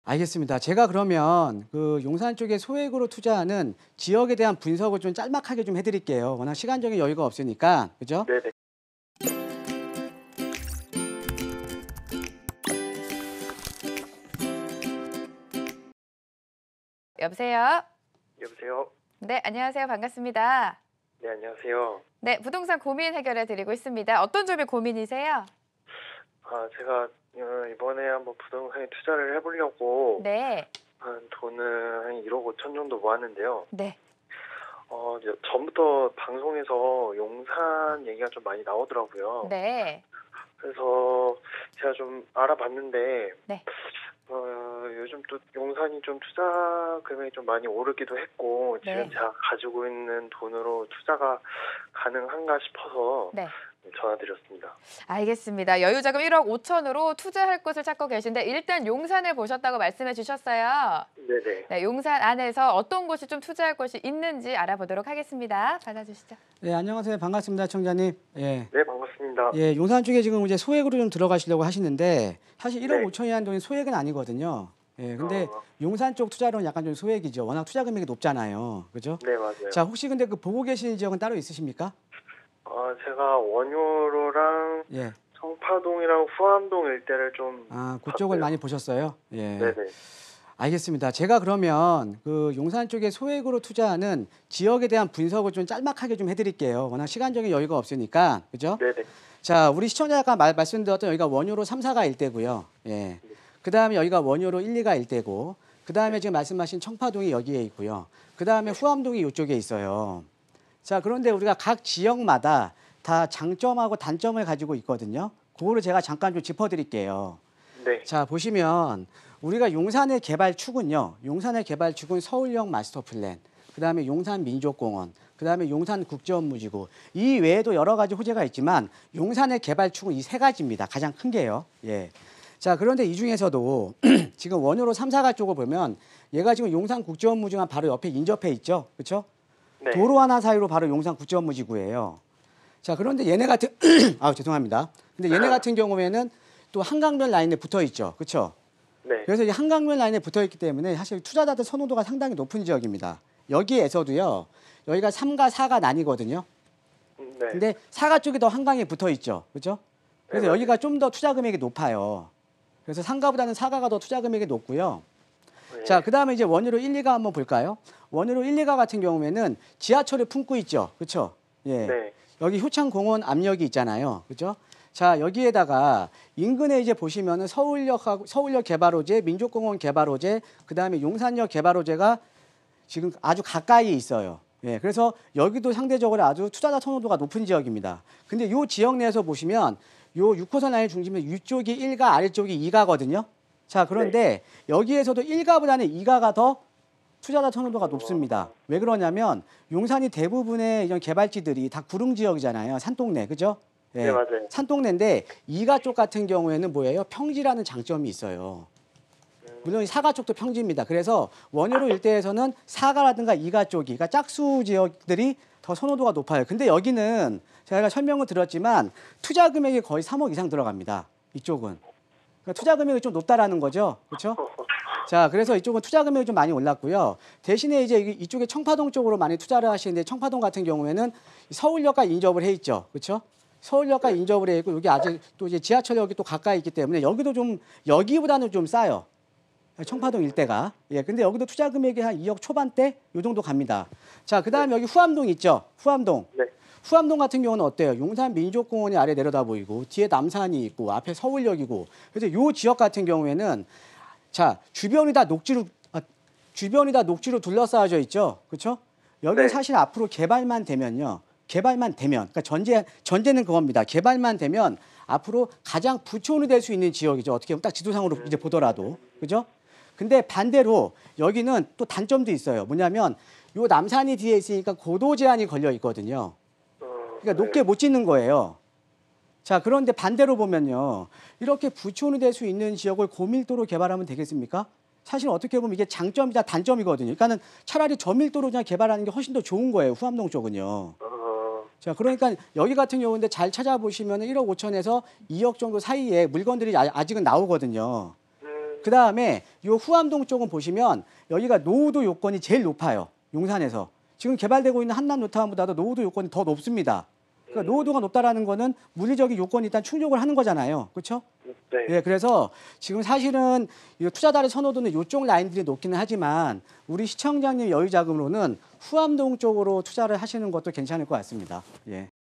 알겠습니다. 제가 그러면 그 용산 쪽에 소액으로 투자하는 지역에 대한 분석을 좀 짤막하게 좀 해드릴게요. 워낙 시간적인 여유가 없으니까, 그죠? 네네. 여보세요? 여보세요? 네, 안녕하세요. 반갑습니다. 네, 안녕하세요. 네, 부동산 고민 해결해 드리고 있습니다. 어떤 점이 고민이세요? 제가 이번에 한번 부동산에 투자를 해보려고 네, 한 돈을 한 1억 5천 정도 모았는데요. 네, 이제 전부터 방송에서 용산 얘기가 좀 많이 나오더라고요. 네, 그래서 제가 좀 알아봤는데 네. 요즘 또 용산이 좀 투자 금액이 좀 많이 오르기도 했고 네. 지금 제가 가지고 있는 돈으로 투자가 가능한가 싶어서 네. 전화드렸습니다. 알겠습니다. 여유자금 1억 5천으로 투자할 곳을 찾고 계신데 일단 용산을 보셨다고 말씀해 주셨어요. 네네. 네, 용산 안에서 어떤 곳이 좀 투자할 곳이 있는지 알아보도록 하겠습니다. 받아주시죠. 네, 안녕하세요. 반갑습니다, 청자님. 예. 네, 반갑습니다. 예, 용산 쪽에 지금 이제 소액으로 좀 들어가시려고 하시는데 사실 1억 네. 5천이라는 돈이 소액은 아니거든요. 예, 근데 어. 용산 쪽 투자로는 약간 좀 소액이죠. 워낙 투자 금액이 높잖아요. 그죠? 네, 맞아요. 자, 혹시 근데 그 보고 계시는 지역은 따로 있으십니까? 제가 원효로랑 예. 청파동이랑 후암동 일대를 좀 아, 그쪽을 봤어요. 많이 보셨어요? 예. 네네. 알겠습니다. 제가 그러면 그 용산 쪽에 소액으로 투자하는 지역에 대한 분석을 좀 짤막하게 좀 해드릴게요. 워낙 시간적인 여유가 없으니까, 그죠? 네네. 자, 우리 시청자 아까 말씀드렸던 여기가 원효로 3, 4가 일대고요. 예. 그 다음에 여기가 원효로 1, 2가 일대고, 그 다음에 지금 말씀하신 청파동이 여기에 있고요. 그 다음에 후암동이 이쪽에 있어요. 자, 그런데 우리가 각 지역마다 다 장점하고 단점을 가지고 있거든요. 그거를 제가 잠깐 좀 짚어드릴게요. 네. 자, 보시면 우리가 용산의 개발축은요. 용산의 개발축은 서울역 마스터 플랜, 그다음에 용산 민족공원, 그다음에 용산 국제업무지구. 이 외에도 여러 가지 호재가 있지만 용산의 개발축은 이 세 가지입니다. 가장 큰 게요. 예. 자, 그런데 이 중에서도 지금 원효로 3, 4가 쪽을 보면 얘가 지금 용산 국제업무지구가 바로 옆에 인접해 있죠. 그렇죠? 네. 도로 하나 사이로 바로 용산 국제업무지구예요. 자, 그런데 얘네 같은 죄송합니다. 근데 얘네 같은 경우에는 또 한강변 라인에 붙어 있죠. 그렇죠? 네. 그래서 이 한강변 라인에 붙어 있기 때문에 사실 투자자들 선호도가 상당히 높은 지역입니다. 여기에서도요. 여기가 3가 4가 나뉘거든요. 네. 근데 4가 쪽이 더 한강에 붙어 있죠. 그렇죠? 그래서 네, 여기가 좀 더 투자 금액이 높아요. 그래서 3가보다는 4가가 더 투자 금액이 높고요. 네. 자, 그다음에 이제 원효로 1, 2가 한번 볼까요? 원효로 1, 2가 같은 경우에는 지하철을 품고 있죠. 그렇죠? 예. 네. 여기 효창공원 압력이 있잖아요. 그죠? 자, 여기에다가 인근에 이제 보시면은 서울역 개발호재, 민족공원 개발호재, 그다음에 용산역 개발호재가 지금 아주 가까이 있어요. 예. 그래서 여기도 상대적으로 아주 투자자 선호도가 높은 지역입니다. 근데 요 지역 내에서 보시면 요 6호선 라인 중심에 위쪽이 1가, 아래쪽이 2가거든요. 자, 그런데 여기에서도 1가보다는 2가가 더 투자자 선호도가 높습니다. 왜 그러냐면 용산이 대부분의 이런 개발지들이 다 구릉 지역이잖아요. 산동네, 그죠? 예. 네, 맞아요. 산동네인데 2가 쪽 같은 경우에는 뭐예요? 평지라는 장점이 있어요. 물론 이 4가 쪽도 평지입니다. 그래서 원효로 일대에서는 4가라든가 2가 쪽이, 그러니까 짝수 지역들이 더 선호도가 높아요. 근데 여기는 제가 설명을 드렸지만 투자 금액이 거의 3억 이상 들어갑니다. 이쪽은. 그러니까 투자 금액이 좀 높다라는 거죠. 그렇죠? 자, 그래서 이쪽은 투자 금액이 좀 많이 올랐고요. 대신에 이제 이쪽에 청파동 쪽으로 많이 투자를 하시는데 청파동 같은 경우에는 서울역과 인접을 해 있죠. 그렇죠? 서울역과 인접을 해 있고 여기 아직 또 이제 지하철역이 또 가까이 있기 때문에 여기도 좀 여기보다는 좀 싸요. 청파동 일대가. 예, 근데 여기도 투자 금액이 한 2억 초반대 요 정도 갑니다. 자, 그다음에 여기 후암동 있죠. 후암동. 네. 후암동 같은 경우는 어때요? 용산 민족공원이 아래 내려다 보이고 뒤에 남산이 있고 앞에 서울역이고. 그래서 요 지역 같은 경우에는 자, 주변이 다 녹지로 둘러싸여져 있죠. 그렇죠? 여기는 네. 사실 앞으로 개발만 되면요. 그러니까 전제는 그겁니다. 개발만 되면 앞으로 가장 부촌이 될 수 있는 지역이죠. 어떻게 보면 딱 지도상으로 이제 보더라도. 그죠? 근데 반대로 여기는 또 단점도 있어요. 뭐냐면 요 남산이 뒤에 있으니까 고도 제한이 걸려 있거든요. 그러니까 높게 못 짓는 거예요. 자, 그런데 반대로 보면요. 이렇게 부촌이 될 수 있는 지역을 고밀도로 개발하면 되겠습니까? 사실 어떻게 보면 이게 장점이자 단점이거든요. 그러니까는 차라리 저밀도로 그냥 개발하는 게 훨씬 더 좋은 거예요. 후암동 쪽은요. 자, 그러니까 여기 같은 경우인데 잘 찾아보시면 1억 5천에서 2억 정도 사이에 물건들이 아직은 나오거든요. 그 다음에 요 후암동 쪽은 보시면 여기가 노후도 요건이 제일 높아요. 용산에서. 지금 개발되고 있는 한남 뉴타운보다도 노후도 요건이 더 높습니다. 그러니까 노후도가 높다라는 거는 물리적인 요건이 일단 충족을 하는 거잖아요. 그렇죠? 네. 예, 그래서 지금 사실은 이 투자자의 선호도는 이쪽 라인들이 높기는 하지만 우리 시청자님 여유 자금으로는 후암동 쪽으로 투자를 하시는 것도 괜찮을 것 같습니다. 예.